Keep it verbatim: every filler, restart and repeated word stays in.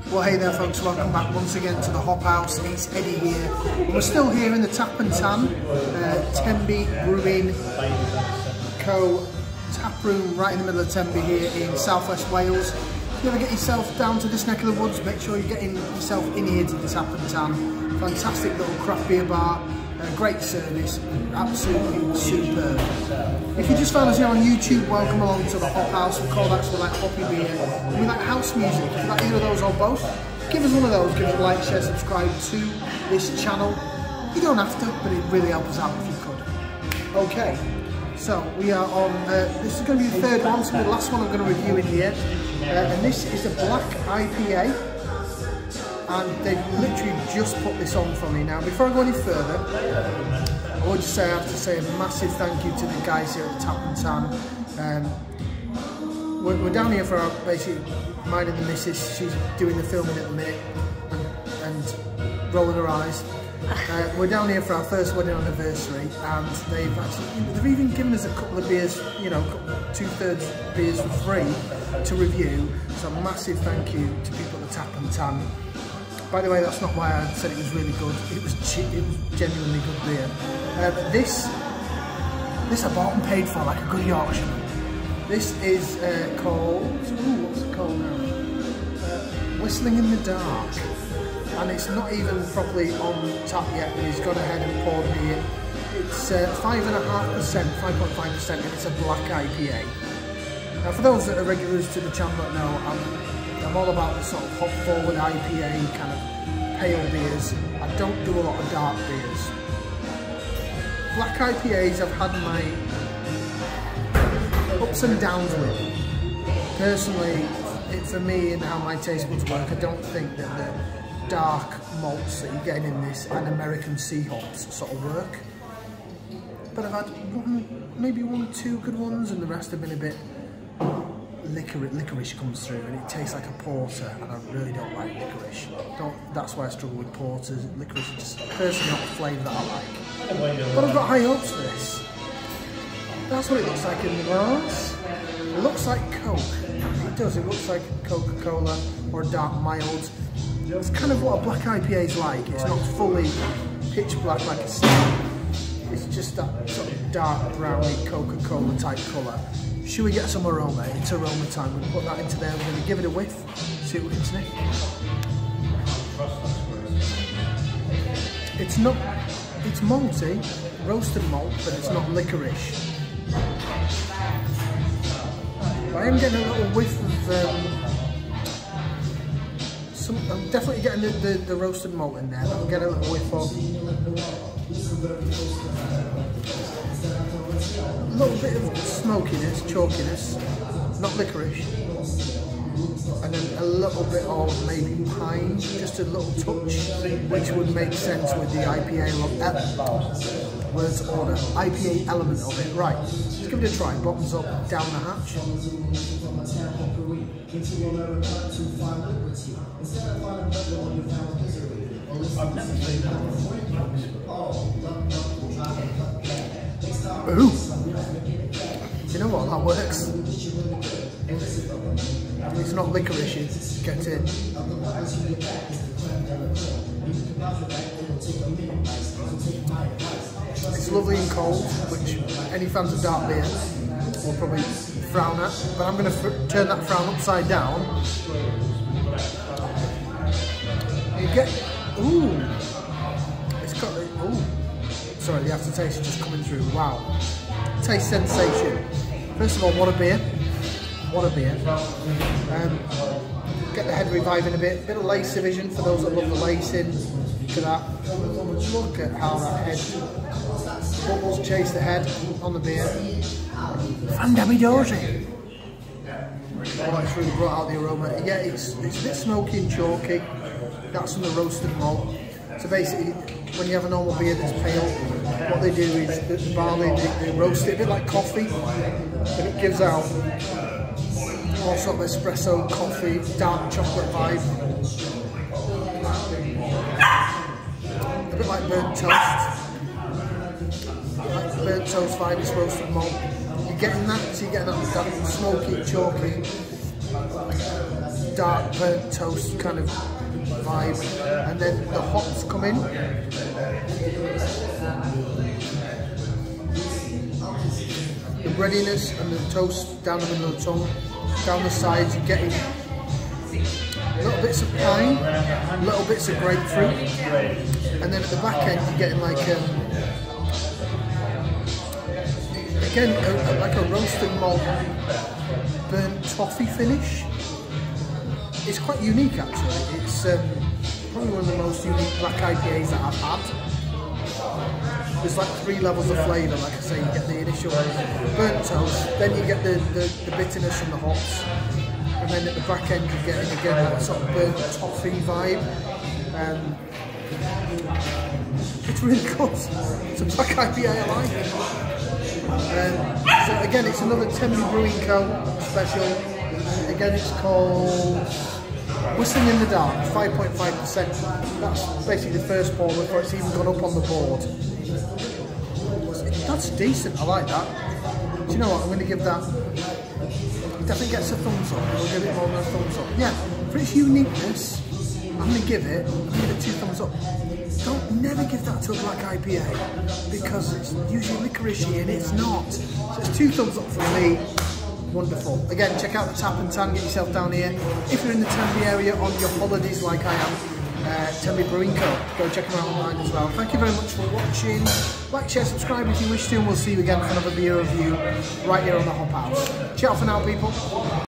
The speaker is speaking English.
Well, hey there folks, welcome back once again to the Hop House. It's Eddie here. And we're still here in the Tap and Tan, uh, Tenby Brewing Co tap room right in the middle of Tenby here in southwest Wales. If you ever get yourself down to this neck of the woods, make sure you're getting yourself in here to the Tap and Tan. Fantastic little craft beer bar, uh, great service, absolutely superb. If you just found us here on YouTube, welcome along to the Hop House. We call that sort of like hoppy beer. And we like house music. If you like either of those or both, give us one of those. Give us a like, share, subscribe to this channel. You don't have to, but it really helps us out if you could. Okay, so we are on, uh, this is going to be the third one, so the last one I'm going to review in here. Uh, and this is a Black I P A. And they've literally just put this on for me. Now, before I go any further, I would just say I have to say a massive thank you to the guys here at the Tap and Tan. Um, we're, we're down here for our, basically, mine and the missus. She's doing the filming at the minute and, and rolling her eyes. Uh, we're down here for our first wedding anniversary, and they've actually, they've even given us a couple of beers, you know, two-thirds beers for free to review. So a massive thank you to people at the Tap and Tan. By the way, that's not why I said it was really good. It was it was genuinely good beer. Uh, but this, this I bought and paid for like a good Yorkshireman. This is uh, called, ooh, what's it called now? Uh, Whistling in the Dark. And it's not even properly on tap yet, and he's gone ahead and poured me it. It's uh, five point five percent, five point five percent, and it's a Black I P A. Now, for those that are regulars to the channel that know, I'm I'm all about the sort of hop forward I P A kind of pale beers. I don't do a lot of dark beers. Black I P As I've had my ups and downs with. Personally, it, for me and how my taste buds work, I don't think that the dark malts that you're getting in this and American sea hops sort of work. But I've had one, maybe one or two good ones, and the rest have been a bit Licorice, licorice comes through, and it tastes like a porter, and I really don't like licorice. Don't, that's why I struggle with porters. Licorice is just personally not a flavour that I like. But I've got high hopes for this. That's what it looks like in the glass. It looks like Coke. It does. It looks like Coca-Cola or a dark mild. It's kind of what a Black I P A is like. It's not fully pitch black like a stout. It's just that sort of dark browny Coca-Cola type colour. Should we get some aroma? It's aroma time. We'll put that into there. We're going to give it a whiff, see what we can sniff. It's not, it's malty, roasted malt, but it's not licorice. I am getting a little whiff of, um, some, I'm definitely getting the, the, the roasted malt in there. I'm getting a little whiff of a little bit of smokiness, chalkiness, not licorice, and then a little bit of maybe pine, just a little touch, which would make sense with the I P A uh, words order, I P A element of it. Right, let's give it a try. Bottoms up, down the hatch. Ooh! You know what, that works. It's not licorice, get in. It's lovely and cold, which any fans of dark beer will probably frown at, but I'm going to turn that frown upside down. You get, ooh! It's got, ooh! Sorry, the aftertaste is just coming through. Wow. Taste sensation. First of all, what a beer. What a beer. Um, get the head reviving a bit. Bit of lace division for those that love the lacing. Look at that. Look at how that head bubbles chase the head on the beer. Fandabby dozy. Oh, it's really brought out the aroma. Yeah, it's, it's a bit smoky and chalky. That's from the roasted malt. So basically, when you have a normal beer that's pale, what they do is the, the barley, they, they roast it a bit like coffee, and it gives out all sort of espresso, coffee, dark chocolate vibe. A bit like burnt toast. Like burnt toast vibe, it's roasted malt. You're getting that, so you're getting that, that smoky, chalky dark burnt toast kind of vibe, and then the hops come in. The breadiness and the toast down the middle of the tongue, down the sides you're getting little bits of pine, little bits of grapefruit, and then at the back end you're getting like um, again a, a, like a roasted malt burnt toffee finish. It's quite unique actually. It's um, probably one of the most unique black I P As that I've had. There's like three levels of flavour, like I say. You get the initial burnt toast, then you get the, the, the bitterness from the hops, and then at the back end you're getting again that sort of burnt toffee vibe. Um, it's really good. It's a black I P A I like. Um, so again, it's another Tenby Brewing Co special. Again, it's called Whistling in the Dark, five point five percent. That's basically the first pour before it's even gone up on the board. That's decent, I like that. Do you know what, I'm going to give that, it definitely gets a thumbs up. We'll give it more than a thumbs up. Yeah, for its uniqueness, I'm going to give it, I'm going to give it two thumbs up. Don't never give that to a black I P A, because it's usually licoricey and it's not. So it's two thumbs up for me. Wonderful. Again, check out the Tap and Tan, get yourself down here. If you're in the Tenby area on your holidays like I am, uh, Tenby Brewing Co. Go check them out online as well. Thank you very much for watching. Like, share, subscribe if you wish to, and we'll see you again for another beer review right here on the Hop House. Ciao for now, people.